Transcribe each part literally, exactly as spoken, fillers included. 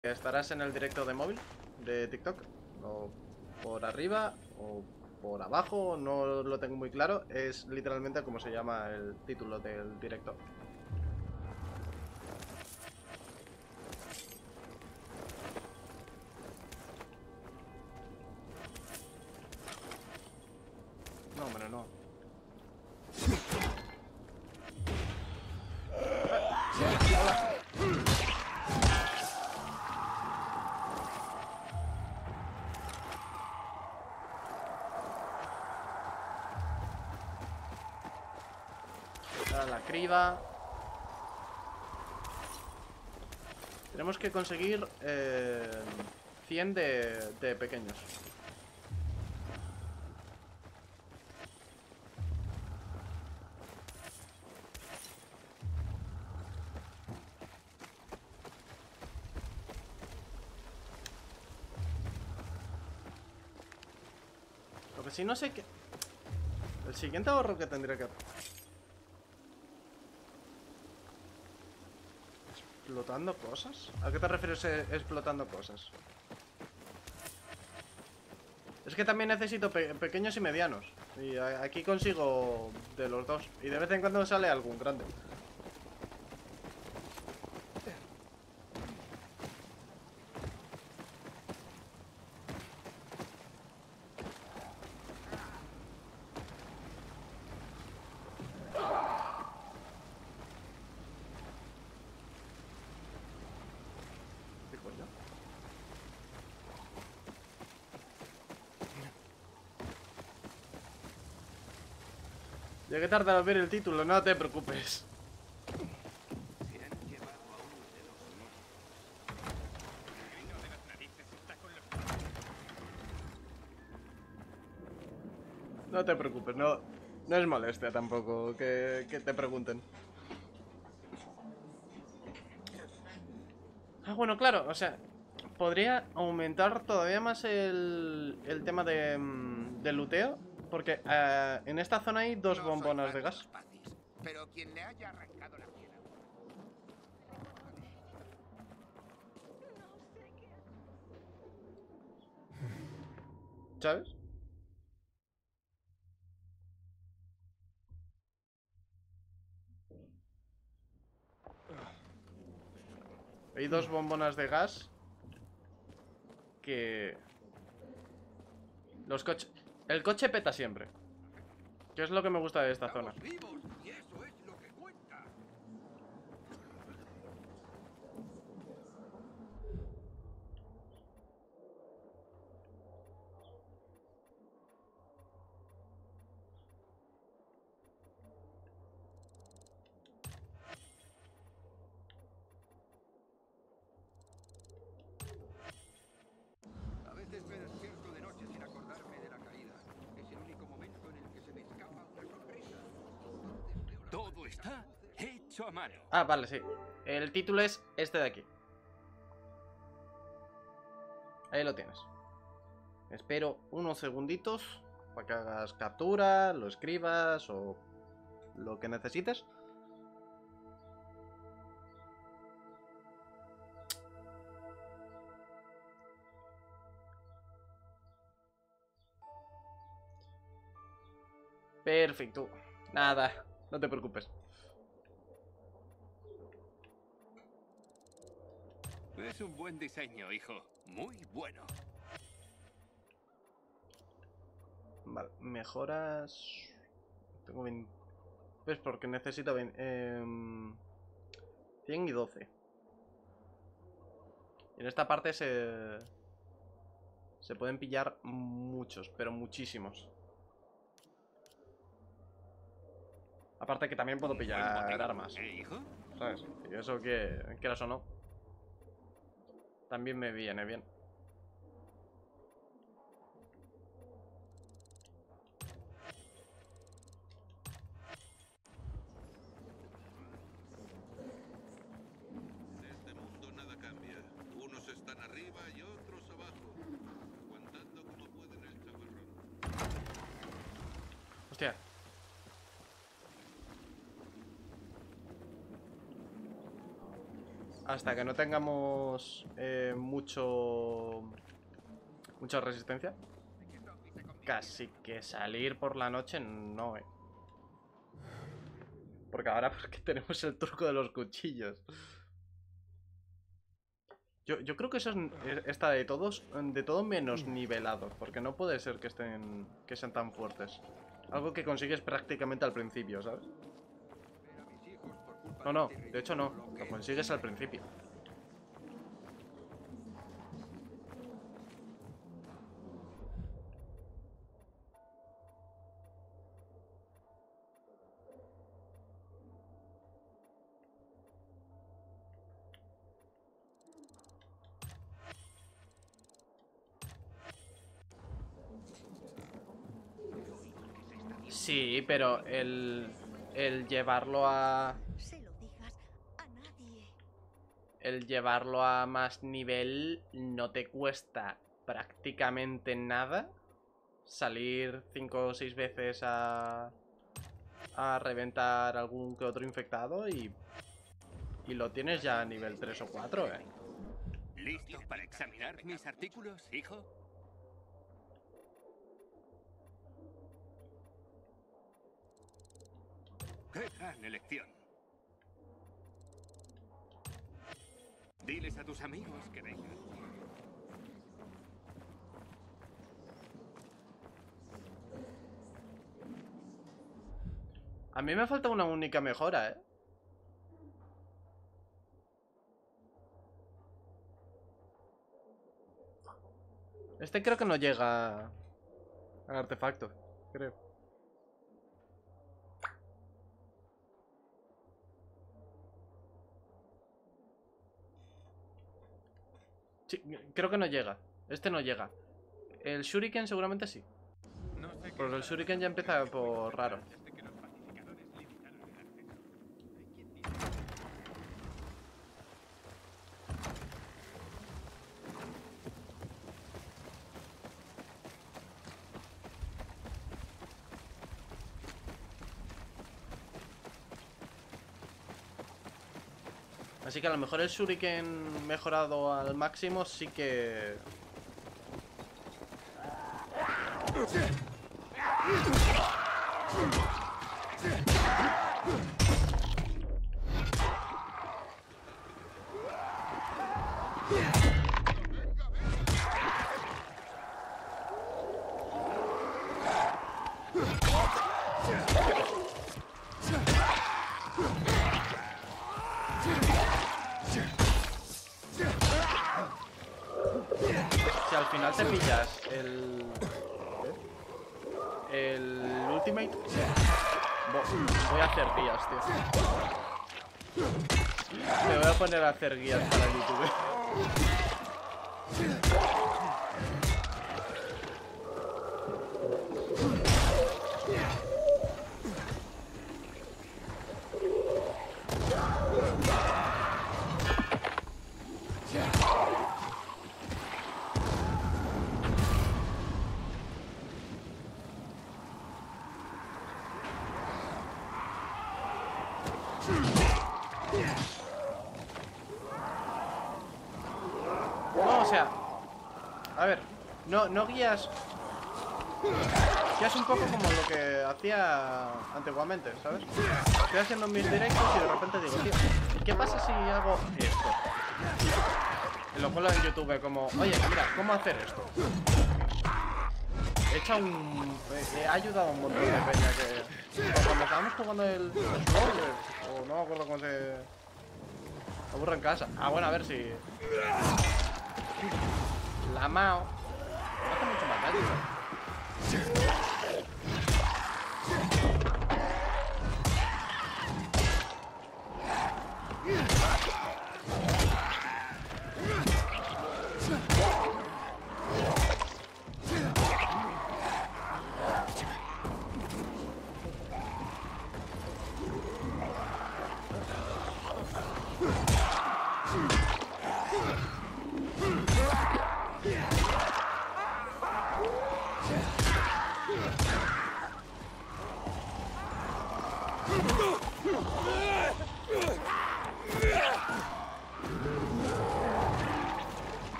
¿Estarás en el directo de móvil de TikTok? ¿O por arriba o por abajo? No lo tengo muy claro. Es literalmente como se llama el título del directo. No, hombre, no. Hola. Ahora la criba. Tenemos que conseguir eh, cien de, de pequeños. Lo que sí no sé qué... El siguiente ahorro que tendría que... ¿Explotando cosas? ¿A qué te refieres eh, explotando cosas? Es que también necesito pe pequeños y medianos. Y a aquí consigo de los dos. Y de vez en cuando sale algún grande. ¿Qué coño? Llegué tarde al ver el título, no te preocupes. No te preocupes, no, no es molestia tampoco que, que te pregunten. Ah, bueno, claro, o sea, podría aumentar todavía más el, el tema de, mm, del luteo. Porque eh, en esta zona hay dos No bombonas de gas. Pacis, pero quien le haya arrancado la piel. ¿Sabes? Hay dos bombonas de gas que... Los coches... El coche peta siempre. Que es lo que me gusta de esta zona. Vivos, y eso es lo que cuenta. A veces me despierto de noche sin acordarme de la caída. Es el único momento en el que se me escapa una sonrisa. Todo está hecho a mano. Ah, vale, sí. El título es este de aquí. Ahí lo tienes. Espero unos segunditos para que hagas captura, lo escribas o lo que necesites. Perfecto. Nada, no te preocupes. Es un buen diseño, hijo. Muy bueno. Vale, mejoras... Tengo veinte... Pues porque necesito veinte... Eh... cien y doce. Y en esta parte se... Se pueden pillar muchos, pero muchísimos. Aparte que también puedo Un buen pillar botín, armas, ¿eh, hijo? ¿sabes? Y eso que, quieras o no, también me viene bien. En este mundo nada cambia. Unos están arriba y otros abajo, aguantando como pueden el chaparrón. Hostia. hasta que no tengamos eh, mucho mucha resistencia, casi que salir por la noche no, eh. Porque ahora porque tenemos el truco de los cuchillos. Yo, yo creo que eso es, está de todos, de todo menos nivelado, porque no puede ser que estén, que sean tan fuertes. Algo que consigues prácticamente al principio, ¿sabes? No, no, de hecho no, lo consigues al principio. Sí, pero el, el llevarlo a... Se lo digas a nadie. El llevarlo a más nivel no te cuesta prácticamente nada. Salir cinco o seis veces a... a reventar algún que otro infectado y... y lo tienes ya a nivel tres o cuatro, eh. ¿Listo para examinar mis artículos, hijo? ¡Qué gran elección! Diles a tus amigos que vengan. A mí me falta una única mejora, eh. Este creo que no llega al artefacto, creo. Sí, creo que no llega. Este no llega. El Shuriken seguramente sí. Porque el Shuriken ya empieza por raro. Así que a lo mejor el Shuriken mejorado al máximo sí que... Si al final te pillas el... El Ultimate... Voy a hacer guías, tío. Me voy a poner a hacer guías para el YouTube. No, o sea... A ver, no, no guías... Guías un poco como lo que hacía antiguamente, ¿sabes? Estoy haciendo mis directos y de repente digo, tío, ¿qué pasa si hago esto? Y lo pongo en YouTube como, oye, mira, ¿cómo hacer esto? He hecho un... He ayudado a un montón de peña que... Cuando estábamos jugando el... o no me acuerdo cómo se... Aburre en casa. Ah, bueno, a ver si... La Mao... No hace mucho más daño.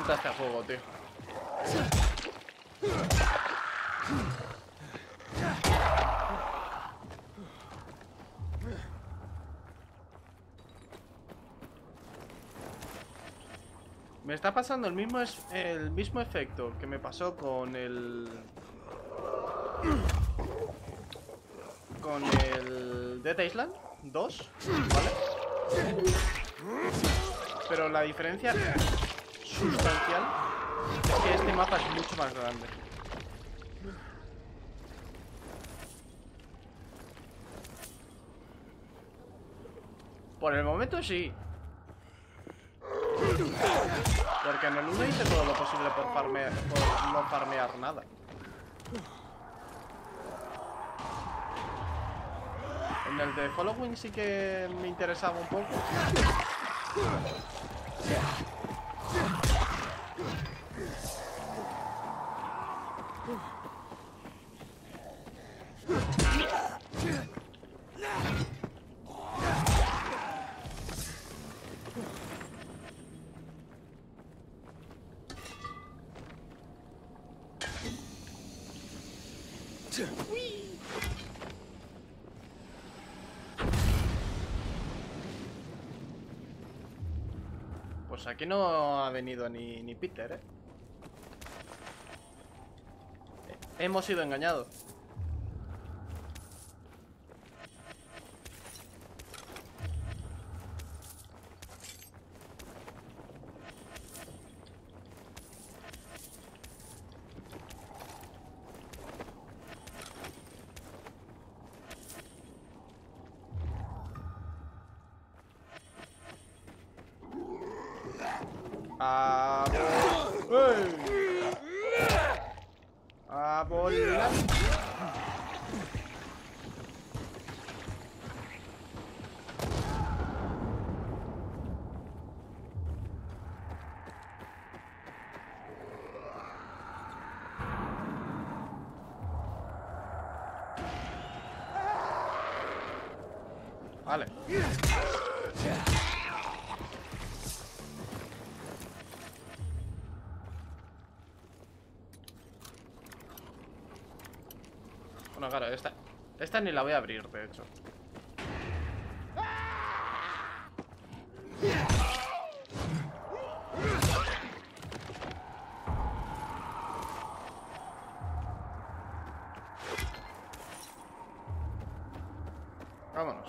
gusta este juego, tío. Me está pasando el mismo, es, el mismo efecto que me pasó con el... Con el Dead Island dos, ¿vale? Pero la diferencia sustancial es que este mapa es mucho más grande. Por el momento sí. Porque en el uno hice todo lo posible por, farmear, por no farmear nada. En el de Following sí que me interesaba un poco. Pues aquí no ha venido ni, ni Peter, ¿eh? Hemos sido engañados. A ¡Ey! A volar. Vale. Bueno, claro, esta, esta ni la voy a abrir, de hecho. Vámonos.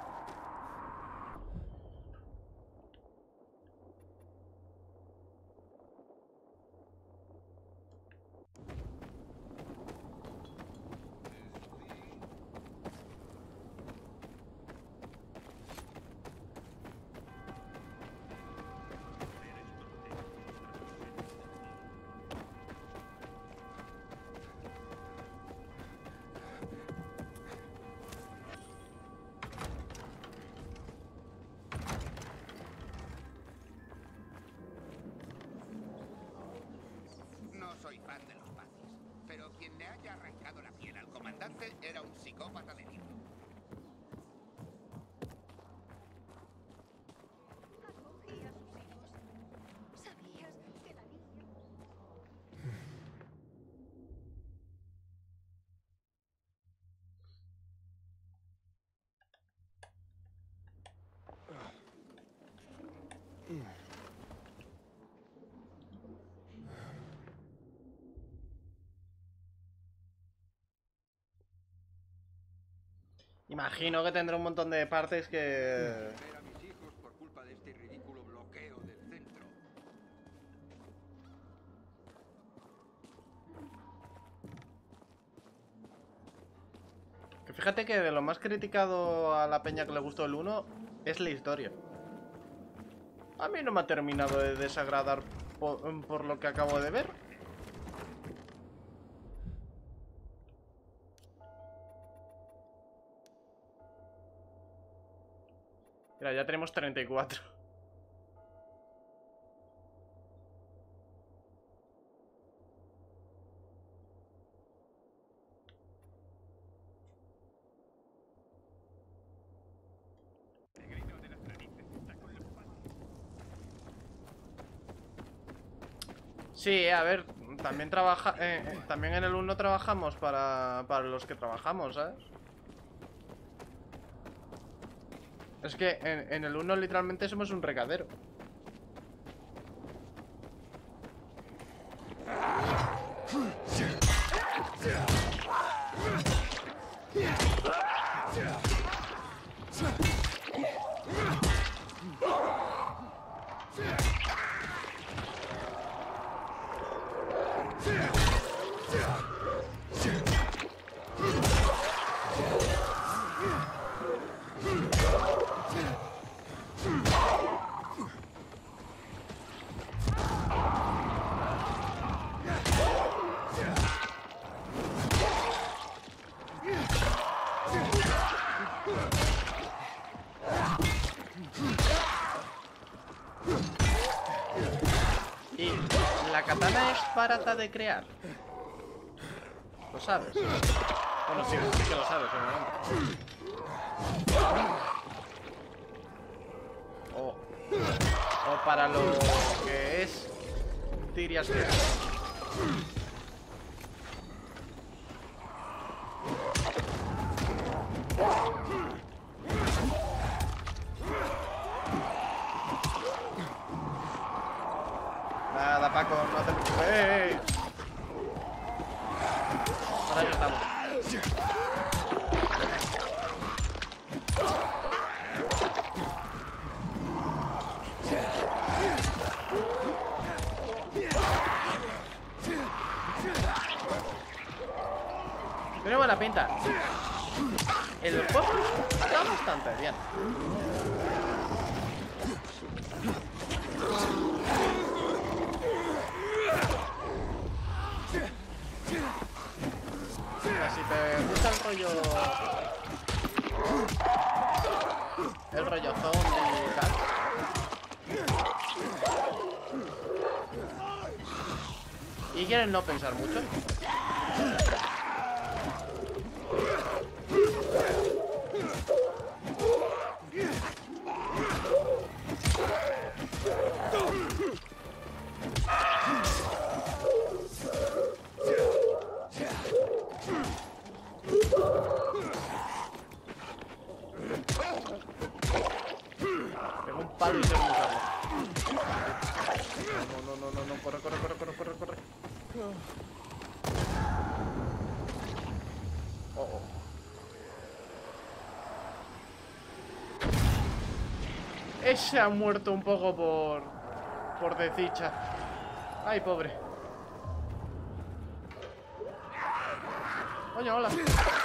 No soy fan de los pazis, pero quien le haya arrancado la piel al comandante era un psicópata de libro. Acogí a sus hijos. ¿Sabías que la niña... Imagino que tendrá un montón de partes que... Ver a mis hijos por culpa de este ridículo bloqueo del centro. Que fíjate que de lo más criticado a la peña que le gustó el uno es la historia. A mí no me ha terminado de desagradar por, por lo que acabo de ver. Mira, ya tenemos treinta y cuatro. Sí, a ver, también trabaja, eh, eh, también en el uno trabajamos para, para los que trabajamos, ¿sabes? Es que en, en el uno literalmente somos un recadero. Y la katana es barata de crear. ¿Lo sabes? Bueno, sí, sí que lo sabes, obviamente. O, o para lo que es, dirías que... Nada, Paco, no te preocupes. ¡Eh, eh! Para ello estamos. Tiene buena pinta. El juego está bastante bien. Si te gusta el rollo... El rollo zombie y tal. Y quieren no pensar mucho. Tengo un palo y tengo que usarlo. No, no, no, no, no, corre, corre, corre, corre, corre, corre. Oh, oh. Ese ha muerto un poco por... por desdicha. Ay, pobre. Coño, hola.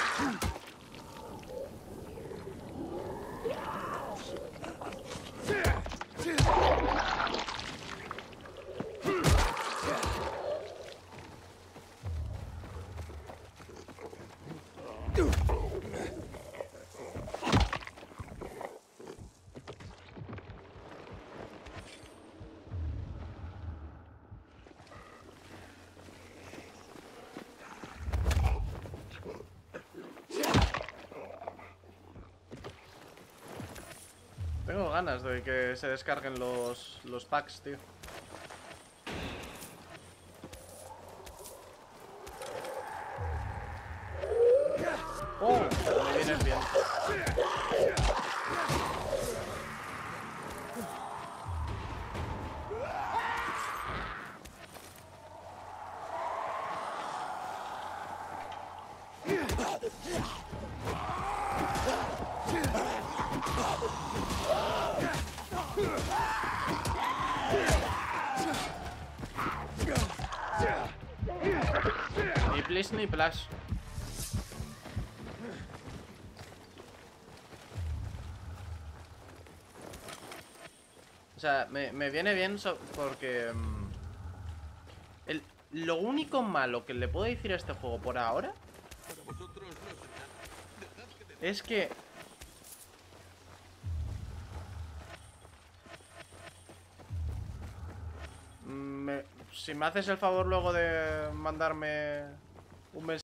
Tengo ganas de que se descarguen los, los packs, tío. Oh, me vienes bien. Ni plis ni plas. O sea, me, me viene bien so porque... Um, el, lo único malo que le puedo decir a este juego por ahora es que... Me, si me haces el favor luego de mandarme un mensaje